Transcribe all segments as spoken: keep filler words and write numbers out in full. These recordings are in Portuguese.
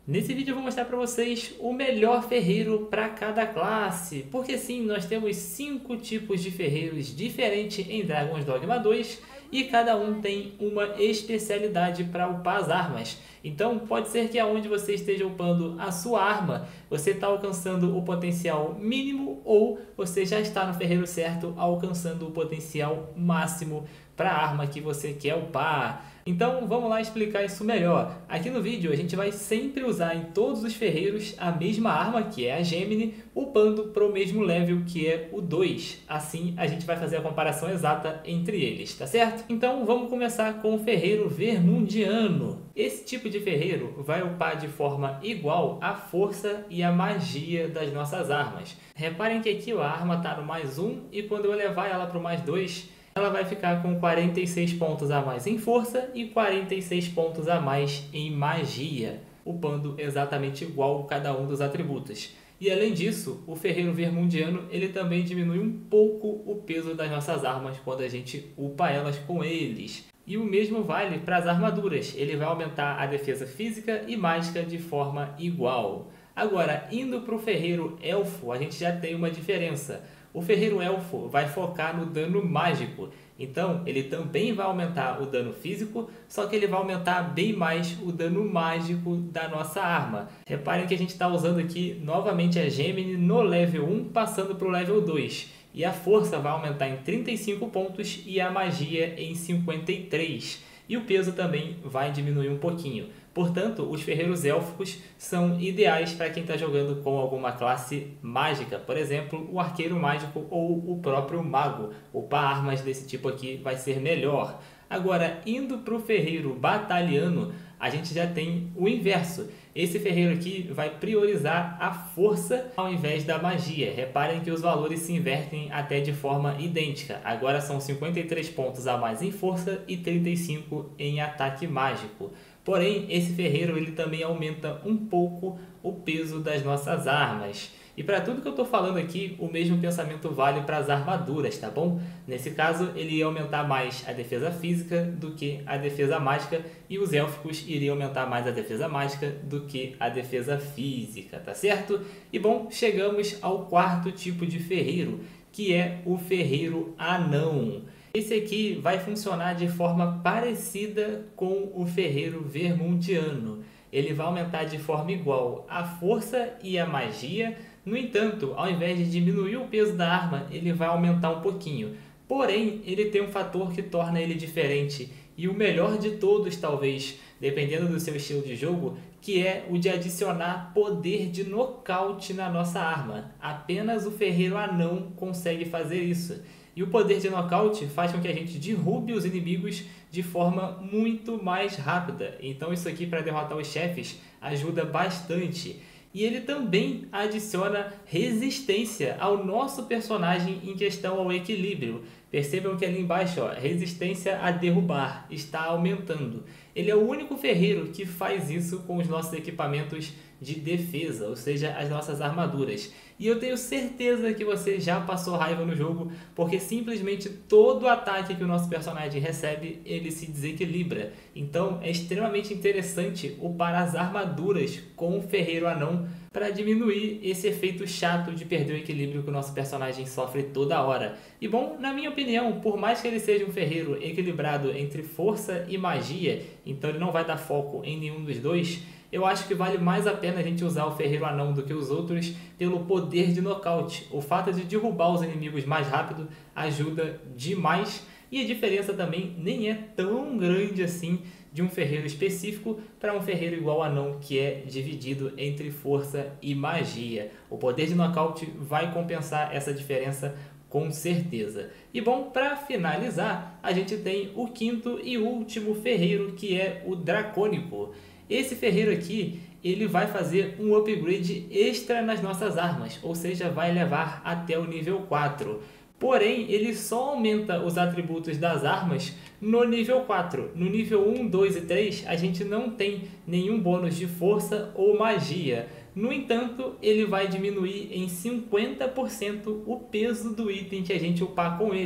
Nesse vídeo eu vou mostrar para vocês o melhor ferreiro para cada classe, porque sim, nós temos cinco tipos de ferreiros diferentes em Dragon's Dogma dois e cada um tem uma especialidade para upar as armas. Então pode ser que aonde você esteja upando a sua arma, você está alcançando o potencial mínimo ou você já está no ferreiro certo alcançando o potencial máximo para a arma que você quer upar. Então vamos lá explicar isso melhor. Aqui no vídeo a gente vai sempre usar em todos os ferreiros a mesma arma, que é a Gemini, upando para o mesmo level, que é o dois. Assim a gente vai fazer a comparação exata entre eles, tá certo? Então vamos começar com o ferreiro Vermundiano. Esse tipo de ferreiro vai upar de forma igual a força e a magia das nossas armas. Reparem que aqui a arma está no mais um e quando eu levar ela para o mais dois, ela vai ficar com quarenta e seis pontos a mais em força e quarenta e seis pontos a mais em magia, upando exatamente igual cada um dos atributos. E além disso, o ferreiro Vermundiano ele também diminui um pouco o peso das nossas armas quando a gente upa elas com eles. E o mesmo vale para as armaduras, ele vai aumentar a defesa física e mágica de forma igual. Agora, indo para o ferreiro Elfo, a gente já tem uma diferença. O ferreiro Elfo vai focar no dano mágico, então ele também vai aumentar o dano físico, só que ele vai aumentar bem mais o dano mágico da nossa arma. Reparem que a gente está usando aqui novamente a Gemini no level um, passando para o level dois. E a força vai aumentar em trinta e cinco pontos e a magia em cinquenta e três. E o peso também vai diminuir um pouquinho. Portanto, os ferreiros élficos são ideais para quem está jogando com alguma classe mágica. Por exemplo, o arqueiro mágico ou o próprio mago. Upar armas desse tipo aqui vai ser melhor. Agora, indo para o ferreiro batalhano, a gente já tem o inverso. Esse ferreiro aqui vai priorizar a força ao invés da magia. Reparem que os valores se invertem até de forma idêntica. Agora são cinquenta e três pontos a mais em força e trinta e cinco em ataque mágico. Porém, esse ferreiro ele também aumenta um pouco o peso das nossas armas. E para tudo que eu estou falando aqui, o mesmo pensamento vale para as armaduras, tá bom? Nesse caso, ele ia aumentar mais a defesa física do que a defesa mágica e os élficos iriam aumentar mais a defesa mágica do que a defesa física, tá certo? E bom, chegamos ao quarto tipo de ferreiro, que é o ferreiro anão. Esse aqui vai funcionar de forma parecida com o ferreiro Vermundiano. Ele vai aumentar de forma igual a força e a magia. No entanto, ao invés de diminuir o peso da arma, ele vai aumentar um pouquinho. Porém, ele tem um fator que torna ele diferente. E o melhor de todos, talvez, dependendo do seu estilo de jogo, que é o de adicionar poder de nocaute na nossa arma. Apenas o ferreiro anão consegue fazer isso. E o poder de nocaute faz com que a gente derrube os inimigos de forma muito mais rápida. Então isso aqui para derrotar os chefes ajuda bastante. E ele também adiciona resistência ao nosso personagem em questão ao equilíbrio. Percebam que ali embaixo, ó, resistência a derrubar está aumentando. Ele é o único ferreiro que faz isso com os nossos equipamentos de defesa, ou seja, as nossas armaduras. E eu tenho certeza que você já passou raiva no jogo, porque simplesmente todo ataque que o nosso personagem recebe, ele se desequilibra. Então é extremamente interessante upar as armaduras com o ferreiro anão para diminuir esse efeito chato de perder o equilíbrio que o nosso personagem sofre toda hora. E bom, na minha opinião, por mais que ele seja um ferreiro equilibrado entre força e magia, então ele não vai dar foco em nenhum dos dois, eu acho que vale mais a pena a gente usar o ferreiro anão do que os outros pelo poder de nocaute. O fato de derrubar os inimigos mais rápido ajuda demais e a diferença também nem é tão grande assim de um ferreiro específico para um ferreiro igual anão que é dividido entre força e magia. O poder de nocaute vai compensar essa diferença com certeza. E bom, para finalizar, a gente tem o quinto e último ferreiro que é o dracônico. Esse ferreiro aqui, ele vai fazer um upgrade extra nas nossas armas, ou seja, vai levar até o nível quatro. Porém, ele só aumenta os atributos das armas no nível quatro. No nível um, dois e três, a gente não tem nenhum bônus de força ou magia. No entanto, ele vai diminuir em cinquenta por cento o peso do item que a gente upar com ele.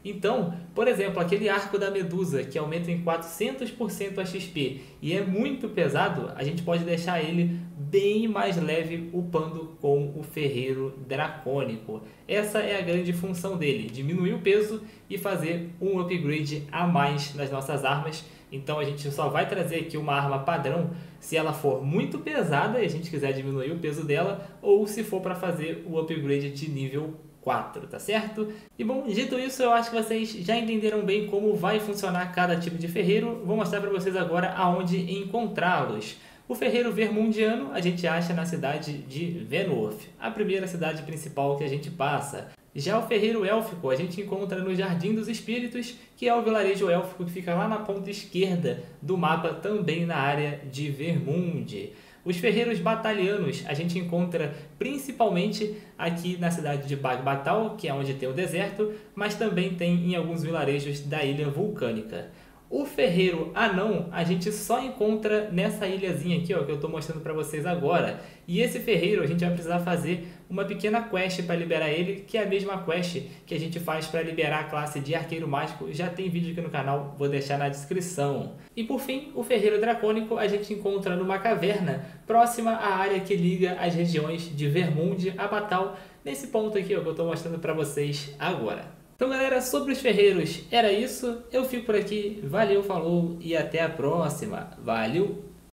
Então, por exemplo, aquele arco da Medusa que aumenta em quatrocentos por cento a X P e é muito pesado, a gente pode deixar ele bem mais leve upando com o Ferreiro Dracônico. Essa é a grande função dele, diminuir o peso e fazer um upgrade a mais nas nossas armas. Então a gente só vai trazer aqui uma arma padrão se ela for muito pesada e a gente quiser diminuir o peso dela, ou se for para fazer o upgrade de nível quatro, tá certo? E bom, dito isso, eu acho que vocês já entenderam bem como vai funcionar cada tipo de ferreiro. Vou mostrar para vocês agora aonde encontrá-los. O ferreiro vermundiano a gente acha na cidade de Venoth, a primeira cidade principal que a gente passa. Já o ferreiro élfico a gente encontra no Jardim dos Espíritos, que é o vilarejo élfico que fica lá na ponta esquerda do mapa, também na área de Vermund. Os ferreiros batalianos a gente encontra principalmente aqui na cidade de Bagbatal, que é onde tem o deserto, mas também tem em alguns vilarejos da ilha vulcânica. O ferreiro anão a gente só encontra nessa ilhazinha aqui, ó, que eu estou mostrando para vocês agora. E esse ferreiro a gente vai precisar fazer uma pequena quest para liberar ele, que é a mesma quest que a gente faz para liberar a classe de arqueiro mágico. Já tem vídeo aqui no canal, vou deixar na descrição. E por fim, o ferreiro dracônico a gente encontra numa caverna próxima à área que liga as regiões de Vermund a Batal, nesse ponto aqui, ó, que eu estou mostrando para vocês agora. Então galera, sobre os ferreiros era isso, eu fico por aqui, valeu, falou e até a próxima, valeu!